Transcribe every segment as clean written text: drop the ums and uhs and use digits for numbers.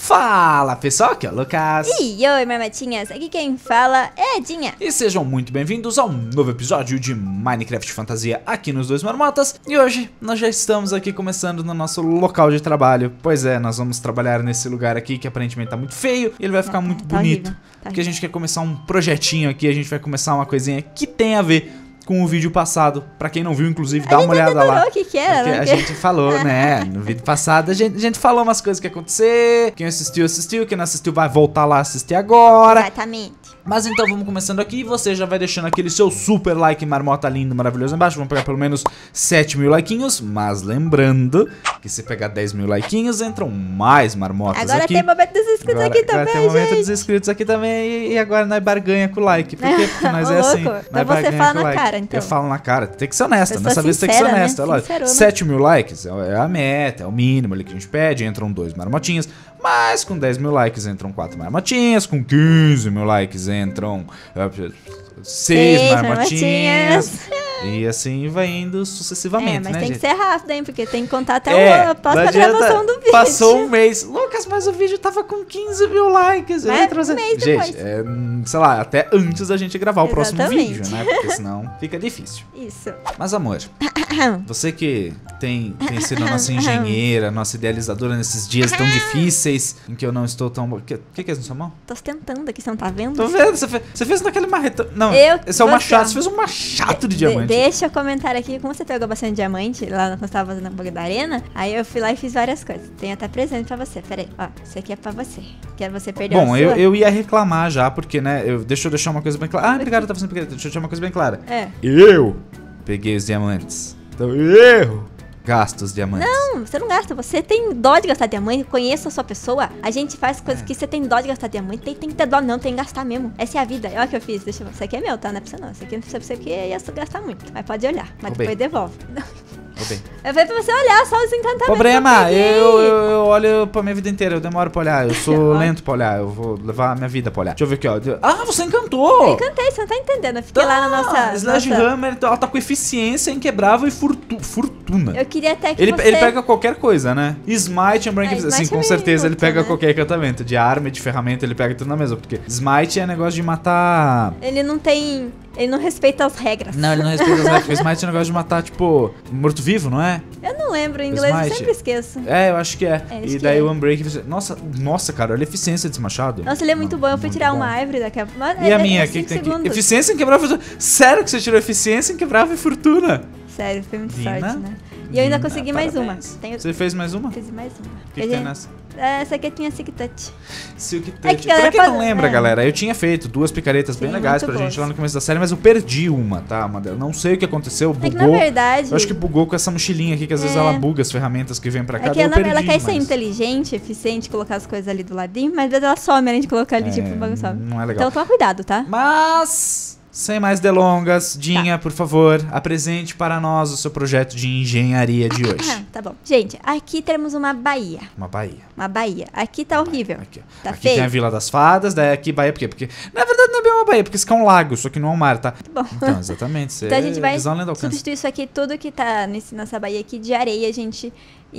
Fala pessoal, aqui é o Lucas. E oi, marmotinhas, aqui quem fala é a Edinha. E sejam muito bem-vindos a um novo episódio de Minecraft Fantasia aqui nos Dois Marmotas. E hoje nós já estamos aqui começando no nosso local de trabalho. Pois é, nós vamos trabalhar nesse lugar aqui que aparentemente tá muito feio e ele vai ficar muito bonito. Porque a gente quer começar um projetinho aqui, a gente vai começar uma coisinha que tem a ver com o vídeo passado. Pra quem não viu, inclusive, dá uma olhada lá. O que era, porque a gente falou, né? No vídeo passado, a gente falou umas coisas que ia acontecer. Quem assistiu, assistiu. Quem não assistiu, vai voltar lá assistir agora. Exatamente. Mas então vamos começando aqui. Você já vai deixando aquele seu super like marmota lindo, maravilhoso embaixo. Vamos pegar pelo menos 7 mil likeinhos. Mas lembrando que se pegar 10 mil likeinhos, entram mais marmotas agora aqui. Tem momento dos inscritos aqui também, agora tem momento dos inscritos aqui também. E agora nós barganha com o like. Por quê? Porque nós é assim. Então você fala na cara, então. Eu falo na cara. Tem que ser honesta. Dessa vez tem que sincera, ser honesta. né? Lógico. 7 mil likes é a meta, é o mínimo ali que a gente pede. Entram 2 marmotinhas. Mas com 10 mil likes entram 4 marmotinhas. Com 15 mil likes entram 6 marmotinhas. E assim vai indo sucessivamente, mas né, tem gente? que ser rápido, hein? Porque tem que contar até a próxima gravação do vídeo. Passou um mês. Lucas, mas o vídeo tava com 15 mil likes. Um mês depois. Gente, sei lá, até antes da gente gravar o próximo Exatamente. vídeo, né? Porque senão fica difícil. Isso. Mas, amor, você que tem sido a nossa engenheira, nossa idealizadora nesses dias tão difíceis, em que eu não estou tão... O que é isso na sua mão? Tô tentando aqui, você não tá vendo? Tô vendo, você fez naquele marretão... Não, esse é o machado, você fez um machado de diamante. Deixa eu comentar aqui, como você pegou bastante diamante lá quando você tava fazendo a bug da arena, aí eu fui lá e fiz várias coisas. Tem até presente pra você, peraí, ó, isso aqui é pra você. Quer você perder a Bom, sua? eu ia reclamar já, porque, né, deixa eu deixar uma coisa bem clara. Ah, obrigado, tá fazendo pequeno. Deixa eu deixar uma coisa bem clara. Eu peguei os diamantes. Então eu gasto os diamantes. Não, você não gasta. Você tem dó de gastar diamante. Conheça a sua pessoa. A gente faz coisas que você tem dó de gastar diamante. Tem que ter dó, não. Tem que gastar mesmo. Essa é a vida. Olha o que eu fiz. Deixa eu... Isso aqui é meu, tá? Não é pra você não. Isso aqui não precisa pra você porque ia gastar muito. Mas pode olhar. Mas depois devolve. Eu falei pra você olhar só os encantamentos. Problema, eu olho pra minha vida inteira. Eu demoro pra olhar. Eu sou lento pra olhar. Eu vou levar a minha vida pra olhar. Deixa eu ver aqui, ó. Ah, você encantou! Eu encantei, você não tá entendendo. Eu fiquei lá na nossa... Sledgehammer, ela tá com eficiência inquebrável e fortuna. Eu queria até que ele pega qualquer coisa, né? Smite and Break... Assim, com certeza ele pega qualquer encantamento. De arma e de ferramenta, ele pega tudo na mesma. Porque Smite é negócio de matar... Ele não respeita as regras. Não, ele não respeita as regras. Porque Smite é negócio de matar, tipo, morto-vivo, não é? Eu não lembro, em inglês eu sempre esqueço. É, eu acho que é. E daí o Unbreak... Nossa, cara, olha a eficiência desse machado. Nossa, ele é muito bom. Eu fui tirar uma árvore daqui a pouco. E a minha? O que tem aqui? Eficiência inquebrável e fortuna. Sério que você tirou eficiência inquebrável e fortuna? Sério, foi muito sorte, né? E eu ainda consegui mais uma. Você fez mais uma? Fiz mais uma. O que tem nessa? Essa aqui tinha Silk Touch. Silk Touch. Pra quem não lembra, galera, eu tinha feito 2 picaretas bem legais pra gente lá no começo da série, mas eu perdi uma, tá? Uma delas. Não sei o que aconteceu, bugou. É que na verdade... Eu acho que bugou com essa mochilinha aqui, que às vezes ela buga as ferramentas que vem pra cá. É que ela quer ser inteligente, eficiente, colocar as coisas ali do ladinho, mas às vezes ela some além de colocar ali, tipo, bagunçado. Não é legal. Então toma cuidado, tá? Mas... Sem mais delongas, Dinha, por favor, apresente para nós o seu projeto de engenharia de hoje. Tá bom. Gente, aqui temos uma baía. Uma baía. Uma baía. Aqui tá horrível. Aqui, tá aqui feio. tem a Vila das Fadas, daí aqui baía por quê? Porque, na verdade, não é bem uma baía, porque isso aqui é um lago, só que não é um mar, tá? Bom. Então, exatamente. Então a gente vai substituir isso aqui, tudo que tá nessa baía aqui de areia, gente...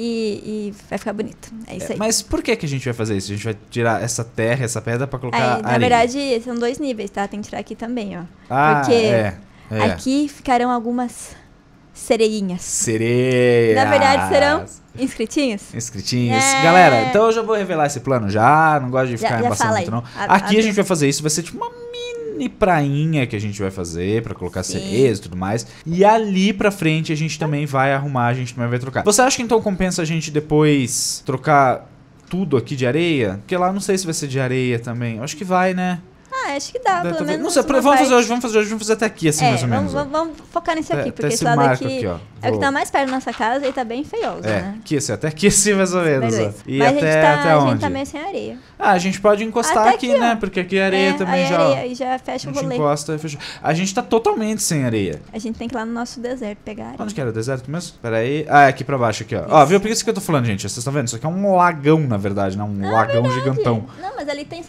E vai ficar bonito. É isso aí. Mas por que a gente vai fazer isso? A gente vai tirar essa terra, essa pedra pra colocar areia? Na verdade, são 2 níveis, tá? Tem que tirar aqui também, ó. Porque aqui ficarão algumas sereinhas. Sereias. Na verdade, serão inscritinhos. Inscritinhos. Galera, então eu já vou revelar esse plano já. Não gosto de ficar embaçando muito, não. Aqui a gente vai fazer isso. Vai ser tipo uma mini prainha que a gente vai fazer pra colocar sereias e tudo mais. E ali pra frente a gente também vai arrumar, a gente também vai trocar. Você acha que então compensa a gente depois trocar tudo aqui de areia? Porque lá não sei se vai ser de areia também. Eu acho que vai, né? Acho que dá, pelo menos. Não sei, vamos fazer até aqui, assim, mais ou menos. Vamos focar nisso aqui, porque esse lado lado aqui ó, é o que tá mais perto da nossa casa e tá bem feioso, né? Aqui, assim, até aqui assim, mais ou menos. E mas até onde? A gente tá meio sem areia. Ah, a gente pode encostar até aqui, né? Porque aqui a areia também já... Areia, e já fecha o rolê. A gente encosta e fecha. A gente tá totalmente sem areia. A gente tem que ir lá no nosso deserto pegar areia. Onde que era o deserto mesmo? Pera aí. Ah, é aqui pra baixo, aqui, ó. Ó, viu? Por isso que eu tô falando, gente. Vocês estão vendo? Isso aqui é um lagão, na verdade, né? Um lagão gigantão. Não, mas ali tem saída pra água.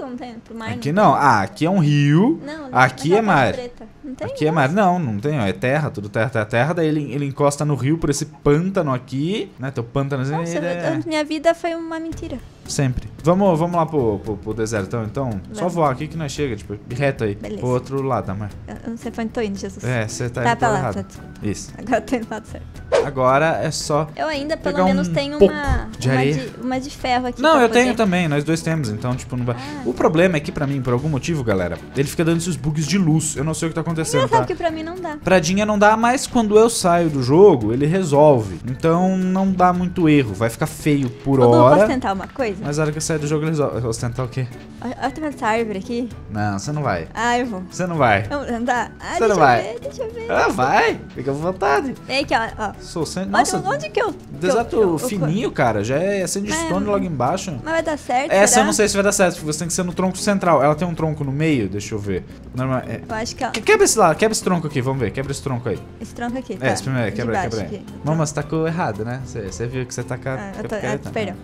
não tem? Pro mar? Aqui não. Ah, aqui é um rio. Não, aqui é mar. Não tem? Aqui é mar. Não tem, ó. É terra, tudo terra. Daí ele encosta no rio por esse pântano aqui, né? Teu pântanozinho. Minha vida foi uma mentira. Sempre. Vamos lá pro desertão, então. Vamos. Só voar aqui que nós chega, tipo, reto aí. Beleza. Pro outro lado, amor. Eu não sei pra onde tô indo, Jesus. É, você tá Tá indo pra lá, errado. tá, desculpa. Isso. Agora eu tô indo pro lado certo. Agora é só... Eu ainda, pelo pegar menos, um tenho pouco uma areia. uma de ferro aqui. Não, pra eu tenho poder- também, nós dois temos, então, tipo, não vai... O problema é que pra mim, por algum motivo, galera, ele fica dando esses bugs de luz. Eu não sei o que tá acontecendo, Engraçado tá? que pra mim não dá. Pradinha não dá, mas quando eu saio do jogo, ele resolve. Então, não dá muito erro. Vai ficar feio por Ô, Lu, posso hora. tentar uma coisa? Mas na hora que eu sair do jogo, ele resolve. Ostentar o quê? Olha essa árvore aqui. Não, você não vai. Ah, eu vou. Você não vai. Vamos andar? Ah, Você deixa não eu vai. ver, deixa eu ver. Ah, vai. Fica à vontade. Vem aqui, ó. Sou sem... Olha Nossa, onde que eu... deserto fininho, cara. Já é sandstone logo embaixo. Mas vai dar certo, Essa será? eu não sei se vai dar certo, porque você tem que ser no tronco central. Ela tem um tronco no meio, deixa eu ver. Normal, Eu acho que ela... Quebra esse lá, quebra esse tronco aqui, vamos ver. Quebra esse tronco aí. Esse tronco aqui, tá? Esse primeiro, De quebra baixo aí. aqui. Não, mas você tacou errado, né? Você viu que você taca... Eu tô... perdão.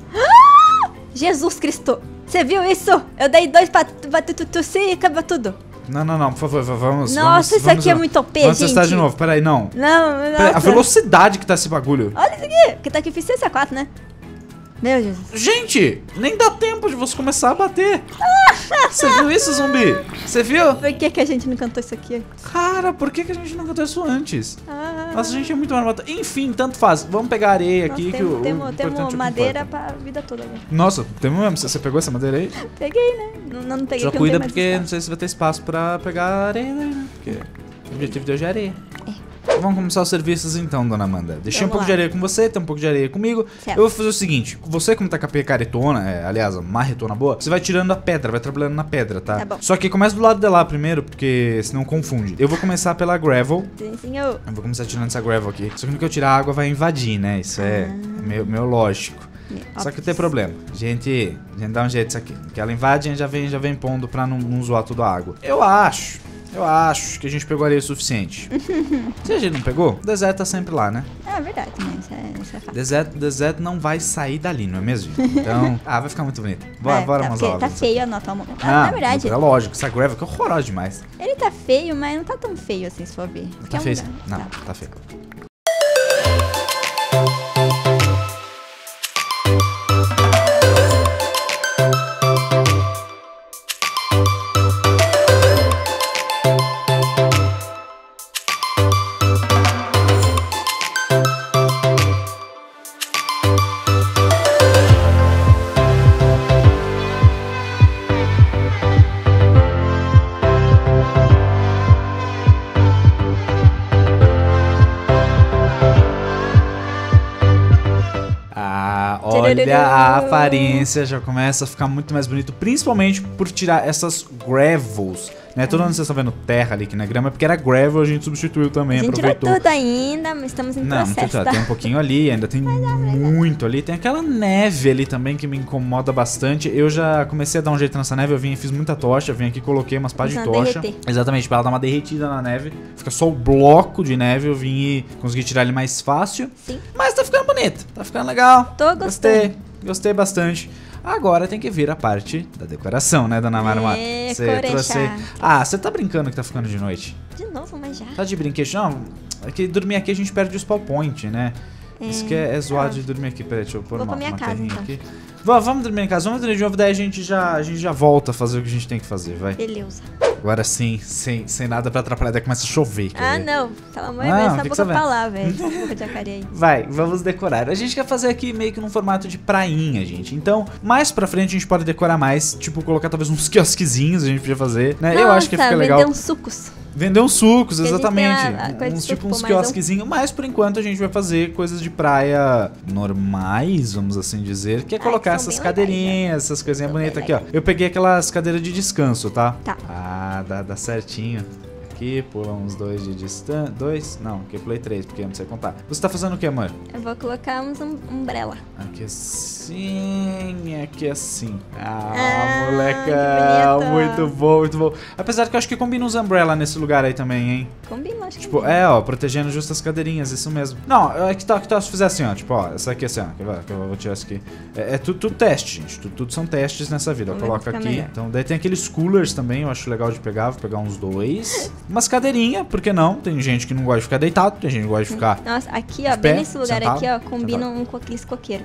Jesus Cristo! Você viu isso? Eu dei 2 pra tossir e acabou tudo. Não, por favor, vamos. Nossa, isso aqui é muito OP, vamos gente. testar de novo, peraí, não. Não, Peraí, a nossa. velocidade que tá esse bagulho. Olha isso aqui, porque tá aqui eficiência 4, né? Meu Jesus. Gente, nem dá tempo de você começar a bater. Você viu isso, zumbi? Você viu? Por que a gente não cantou isso aqui? Cara, por que a gente não cantou isso antes? Ah, Nossa, a gente é muito marmota. Enfim, tanto faz. Vamos pegar areia aqui. nós que o temos importante é o que madeira importa. pra vida toda, né? Nossa, temos mesmo. Você pegou essa madeira aí? Peguei, né? Não peguei Já porque cuida não tem mais porque espaço. não sei se vai ter espaço pra pegar areia daí, né? Porque o objetivo de hoje é areia. Vamos começar os serviços então, dona Amanda. Deixei um Vamos pouco lá. de areia com você, tem um pouco de areia comigo. Certo. Eu vou fazer o seguinte: você, como tá com a picaretona, aliás, a marretona boa, você vai tirando a pedra, vai trabalhando na pedra, tá? Tá bom. Só que começa do lado de lá primeiro, porque senão confunde. Eu vou começar pela gravel. Sim, senhor. Eu vou começar tirando essa gravel aqui. Só que no que eu tirar a água vai invadir, né? Isso é meio lógico. Só que tem problema. A gente dá um jeito nisso aqui. Que ela invade e já vem pondo pra não zoar toda a água. Eu acho que a gente pegou areia o suficiente. Se a gente não pegou, o deserto tá sempre lá, né? É verdade, né? Isso é fato. Deserto não vai sair dali, não é mesmo? Então, vai ficar muito bonito. Bora tá, umas porque obras. tá feio a nota. Ah, Na verdade, é lógico, essa gravel que é horrorosa demais. ele tá feio, mas não tá tão feio assim, se for ver. Porque Tá é um feio? lugar- Não, tá. tá feio. Olha, a aparência já começa a ficar muito mais bonito, principalmente por tirar essas gravels, né? Todo mundo vocês estão vendo terra ali que na grama, porque era gravel, a gente substituiu também, A gente tirou aproveitou. tudo ainda, mas estamos em Não processo, tem, tá? tem um pouquinho ali, ainda tem muito ali. Tem aquela neve ali também que me incomoda bastante. Eu já comecei a dar um jeito nessa neve, eu vim e fiz muita tocha, vim aqui e coloquei umas pás de Começando a tocha. derreter. Exatamente, pra ela dar uma derretida na neve. Fica só o bloco de neve, eu vim e consegui tirar ele mais fácil. Sim. Mas tá ficando bonito, tá ficando legal. Tô gostando. Gostei bastante. Agora tem que vir a parte da decoração, né, dona Marmota? Corejar. Ah, você tá brincando que tá ficando de noite? De novo, mas já. Tá de brinquedo? Não, é que dormir aqui a gente perde o spawn point, né? Isso que é zoado de dormir aqui. Peraí, deixa eu pôr Vou uma pra minha casa, terrinha então. aqui. Vamos dormir em casa, vamos dormir de novo, daí a gente já volta a fazer o que a gente tem que fazer, vai. Beleza. Agora sim, sem nada pra atrapalhar, daí começa a chover. quer Ah, ver? não. Pelo amor de Não, Deus, o essa que boca você pra vai? lá, velho. Essa boca de jacaré aí. Vai, vamos decorar. A gente quer fazer aqui meio que num formato de prainha, gente. Então, mais pra frente a gente pode decorar mais, tipo, colocar talvez uns quiosquezinhos a gente podia fazer, né? Eu acho que fica legal. Vender uns sucos. Vender uns sucos, Porque a gente tem exatamente. a coisa de Tipo suco, uns mas não- quiosquezinhos, mas por enquanto a gente vai fazer coisas de praia normais, vamos assim dizer, que é colocar que são essas bem legais, cadeirinhas, essas coisinhas São bem bonitas aqui, ó. Eu peguei aquelas cadeiras de descanso, tá? Tá. Ah, dá certinho. aqui, pula uns 2 de distância. 2? Não, aqui eu pulei 3, porque eu não sei contar. Você tá fazendo o que, amor? Eu vou colocar uns umbrella. Aqui assim, aqui assim. Moleca, muito bom, muito bom. Apesar que eu acho que combina uns umbrella nesse lugar aí também, hein? Combina, acho que tipo, ó, protegendo justo as cadeirinhas, isso mesmo. Não, é que tal se fizer assim, ó, tipo, ó, essa aqui assim, ó, que eu vou tirar isso aqui. É tudo teste, gente, tudo são testes nessa vida. Eu coloco aqui, melhor. Então daí tem aqueles coolers também, eu acho legal de pegar, vou pegar uns 2. Umas cadeirinhas, por que não? Tem gente que não gosta de ficar deitado, tem gente que gosta de ficar. Nossa, aqui, ó, bem nesse lugar sentado, aqui, ó, combina um coqueiro.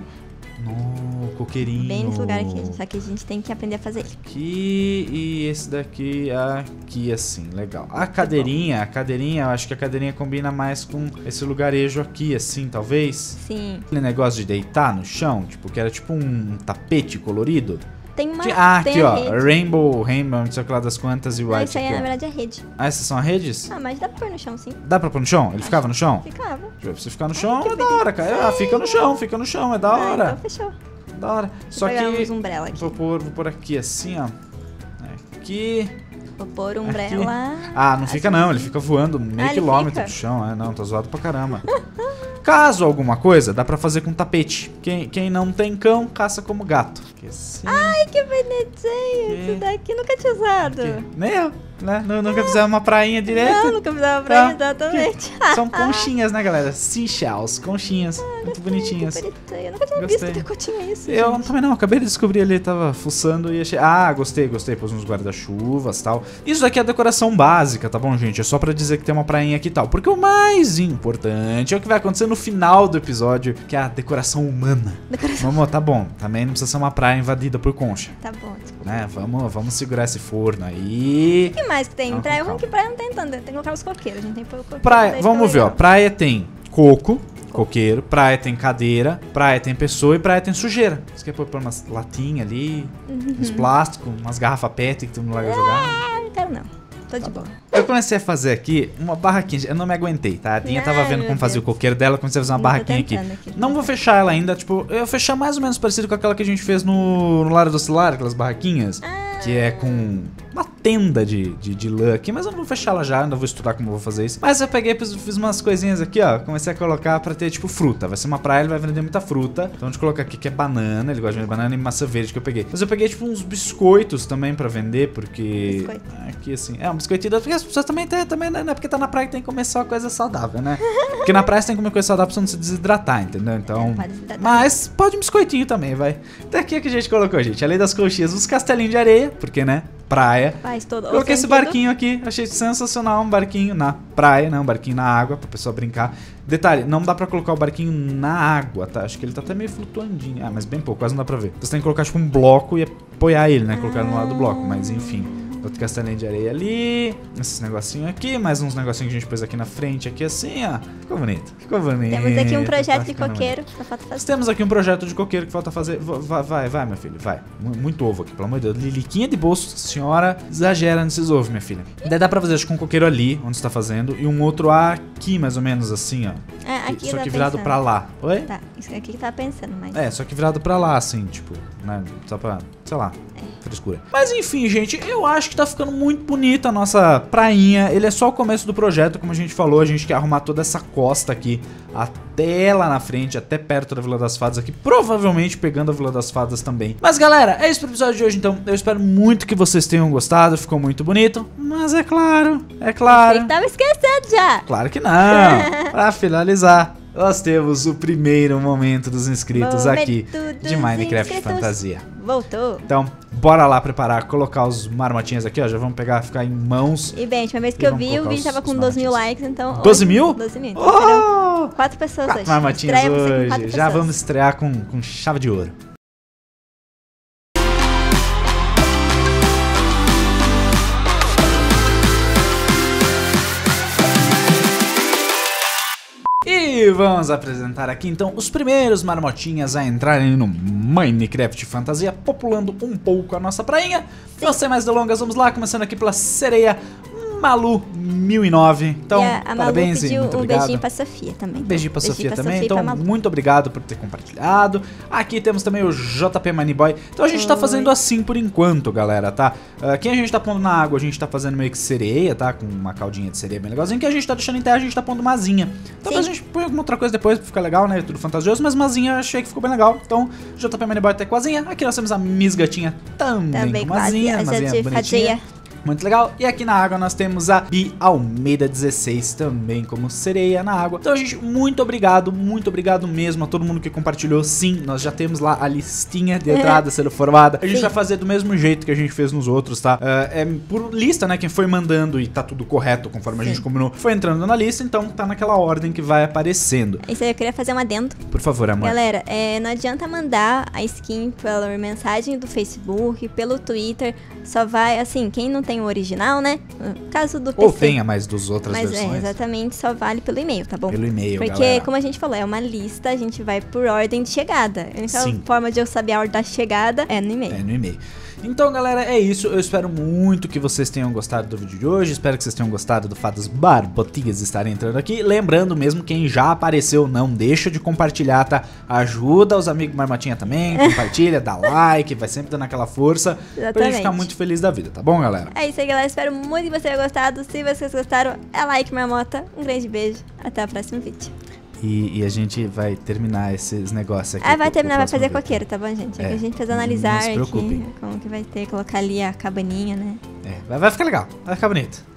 No coqueirinho. Bem nesse lugar aqui, só que a gente tem que aprender a fazer isso. Aqui e esse daqui aqui assim, legal. A cadeirinha, eu acho que a cadeirinha combina mais com esse lugarejo aqui, assim, talvez. Sim. Aquele negócio de deitar no chão, tipo, que era tipo um tapete colorido. Tem uma aqui, ó, Rainbow, não sei o que lá das quantas e White. Isso aí, na verdade, é a rede. Essas são as redes? Mas dá pra pôr no chão, sim. Dá pra pôr no chão? Ele ficava no chão? Ficava. Você ficar no chão é da hora, cara. Fica no chão, é da hora. Então fechou. Da hora. Só que aqui. Vou pôr aqui assim, ó. Aqui. Vou pôr umbrella. Não fica não, ele fica voando meio quilômetro do chão. Não, tá zoado pra caramba. Caso alguma coisa, dá pra fazer com tapete. Quem não tem cão, caça como gato. Assim. Ai, que bonitinho. Isso daqui nunca tinha usado. Nem eu, né? Nunca fizemos uma prainha direto. Não, nunca fizemos uma prainha, exatamente. São conchinhas, né, galera? Seashells, conchinhas. Muito bonitinhas. Que bonitinho. Eu nunca tinha visto que eu tinha isso. Eu também não, acabei de descobrir ali, tava fuçando e achei. Gostei. Pôs uns guarda-chuvas e tal. Isso daqui é a decoração básica, tá bom, gente? É só pra dizer que tem uma prainha aqui e tal. Porque o mais importante é o que vai acontecer no final do episódio, que é a decoração humana. Vamos, tá bom. Também não precisa ser uma praia invadida por concha. Tá bom, desculpa. Né? Vamos segurar esse forno aí. O que mais que tem? Praia ruim que praia não tem tanto. Tem que colocar os coqueiros. A gente tem que pôr o coqueiro. Praia, vamos ver, ó. Praia tem coqueiro, praia tem cadeira, praia tem pessoa e praia tem sujeira. Você quer pôr umas latinhas ali, uns plásticos, umas garrafas PET que tu não larga jogar? Não quero não. Tô de boa. Eu comecei a fazer aqui uma barraquinha, eu não me aguentei, tá? A Dinha tava vendo como fazer o coqueiro dela, comecei a fazer uma barraquinha aqui. Não vou fechar ela ainda, tipo, eu vou fechar mais ou menos parecido com aquela que a gente fez no Lar do Celular, aquelas barraquinhas, que é com uma tenda de lã aqui, mas eu não vou fechar ela já, ainda vou estudar como eu vou fazer isso. Mas eu peguei, fiz umas coisinhas aqui, ó, comecei a colocar pra ter, tipo, fruta. Vai ser uma praia, ele vai vender muita fruta. Então a gente colocar aqui que é banana, ele gosta de banana e maçã verde que eu peguei. Mas eu peguei, tipo, uns biscoitos também pra vender, porque... Biscoito. Aqui, assim, um biscoitinho, porque as pessoas também não é porque tá na praia que tem que comer só coisa saudável, né? Porque na praia você tem que comer coisa saudável pra você não se desidratar, entendeu? Então... Mas pode um biscoitinho também, vai. Até aqui é que a gente colocou, gente. Além das coxinhas, uns castelinhos de areia, porque, né? Praia. Coloquei esse barquinho aqui, achei sensacional, um barquinho na praia, né? Um barquinho na água pra pessoa brincar. Detalhe, não dá pra colocar o barquinho na água, tá? Acho que ele tá até meio flutuandinho. Mas bem pouco, quase não dá pra ver. Você tem que colocar tipo um bloco e apoiar ele, né? Colocar no lado do bloco, mas enfim. Outro castelinho de areia ali. Esses negocinhos aqui, mais uns negocinhos que a gente pôs aqui na frente, aqui assim, ó. Ficou bonito, ficou bonito. Temos aqui um projeto de coqueiro que falta fazer. Temos aqui um projeto de coqueiro que falta fazer. Vai, meu filho, vai. Muito ovo aqui, pelo amor de Deus. Liliquinha de bolso, senhora exagera nesses ovos, minha filha. Daí dá pra fazer, acho que um coqueiro ali, onde você tá fazendo, e um outro aqui, mais ou menos assim, ó. Aqui só que virado pra lá. Oi? Tá, isso aqui que tava pensando, mas... só que virado pra lá, assim, tipo, né? Só pra, sei lá, frescura. Mas enfim, gente, eu acho que tá ficando muito bonita a nossa prainha. Ele é só o começo do projeto, como a gente falou. A gente quer arrumar toda essa costa aqui até lá na frente, até perto da Vila das Fadas aqui, provavelmente pegando a Vila das Fadas também. Mas galera, é isso pro episódio de hoje, então. Eu espero muito que vocês tenham gostado, ficou muito bonito. Mas é claro. Você tava esquecendo já. Claro que não. Pra finalizar, nós temos o primeiro momento dos inscritos aqui de Minecraft Fantasia. Voltou. Então, bora lá preparar, colocar os marmotinhas aqui, ó. Já vamos pegar, ficar em mãos. E bem, a última vez que eu vi, o vídeo tava com 12 mil likes, então... 12 mil? 12 mil. Oh! 4 pessoas hoje. 4 marmotinhas hoje. Já vamos estrear com chave de ouro. E vamos apresentar aqui então os primeiros marmotinhas a entrarem no Minecraft Fantasia, populando um pouco a nossa prainha. Então, sem mais delongas, vamos lá, começando aqui pela sereia Malu1009. Então, a parabéns Malu e muito obrigado. beijinho pra Sofia também. Um beijinho pra Sofia também. Então, muito obrigado por ter compartilhado. Aqui temos também o JP Moneyboy. Então, a gente tá fazendo assim por enquanto, galera, tá? Quem a gente tá pondo na água, a gente tá fazendo meio que sereia, tá? Com uma caldinha de sereia bem legalzinha. Quem a gente tá deixando em terra, a gente tá pondo mazinha. Talvez a gente ponha alguma outra coisa depois pra ficar legal, né? Tudo fantasioso, mas mazinha achei que ficou bem legal. Então, JP Moneyboy tá com asinha. Aqui nós temos a Miss Gatinha também com mazinha. Mazinha bonitinha. Muito legal. E aqui na água nós temos a Bi Almeida 16 também como sereia na água. Então, gente, muito obrigado mesmo a todo mundo que compartilhou. Sim, nós já temos lá a listinha de entrada sendo formada. A gente vai fazer do mesmo jeito que a gente fez nos outros, tá? É por lista, né? Quem foi mandando e tá tudo correto conforme a gente combinou, foi entrando na lista, então tá naquela ordem que vai aparecendo. Isso aí, eu queria fazer um adendo. Por favor, amor. Galera, não adianta mandar a skin pela mensagem do Facebook, pelo Twitter. Só vai, assim, quem não tem o original, né? No caso do PC. Ou tenha mais dos outras versões. Exatamente, só vale pelo e-mail, tá bom? Pelo e-mail, porque, galera. como a gente falou, é uma lista, a gente vai por ordem de chegada. A única forma de eu saber a ordem da chegada é no e-mail. É no e-mail. Então, galera, é isso. Eu espero muito que vocês tenham gostado do vídeo de hoje. Espero que vocês tenham gostado do fato dos Barbotinhas estarem entrando aqui. Lembrando mesmo, quem já apareceu, não deixa de compartilhar, tá? Ajuda os amigos Marmotinha também. Compartilha, dá like, vai sempre dando aquela força. Pra gente ficar muito feliz da vida, tá bom, galera? É isso aí, galera. Espero muito que vocês tenham gostado. Se vocês gostaram, é like, marmota. Um grande beijo. Até o próximo vídeo. E a gente vai terminar esses negócios aqui. Vai terminar, vai fazer coqueiro, tá bom, gente? É que a gente precisa analisar aqui como que vai ter, colocar ali a cabaninha, né? Vai ficar legal, vai ficar bonito.